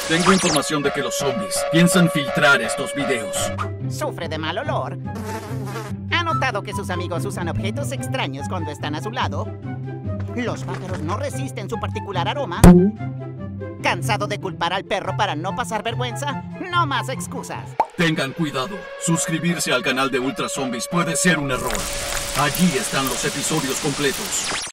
Tengo información de que los zombies piensan filtrar estos videos. Sufre de mal olor. ¿Ha notado que sus amigos usan objetos extraños cuando están a su lado? Los pájaros no resisten su particular aroma. ¿Cansado de culpar al perro para no pasar vergüenza? No más excusas. Tengan cuidado. Suscribirse al canal de Ultra Zombies puede ser un error. Allí están los episodios completos.